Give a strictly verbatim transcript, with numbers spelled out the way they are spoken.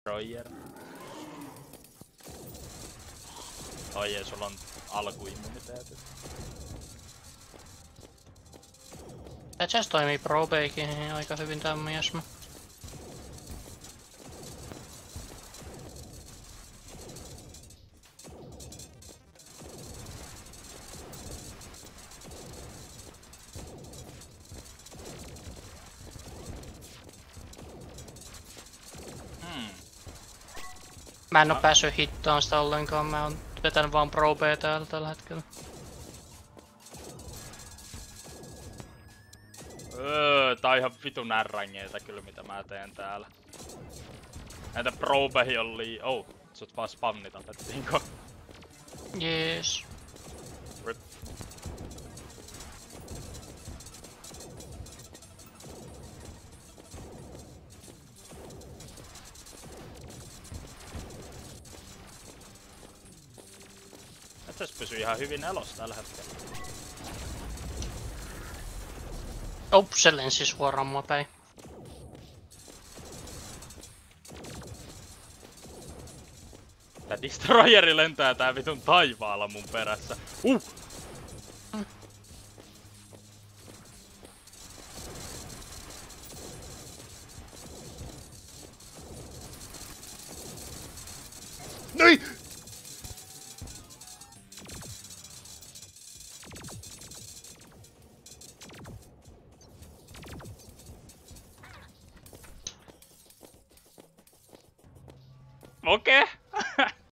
Destroyer. Oi jee, sulla on alkuimmuniteetit. Tää chest toimii probeekin aika hyvin tää miesmä. Mä en oo päässyt hittaan sitä ollenkaan, mä oon vetänyt vaan Pro B täällä tällä hetkellä. Öö, tää on ihan vitun närrängeitä kyllä mitä mä teen täällä. Näitä probehi on lii... Oh, sut vaan spamni tapettiinko? Jees. Rip. Metsäs pysyy ihan hyvin elossa tällä hetkellä. Op, se lensi suoraan mua päin. Tää Destroyeri lentää tää vitun taivaalla mun perässä. Uh! Mm. Nei! Okei. Okay.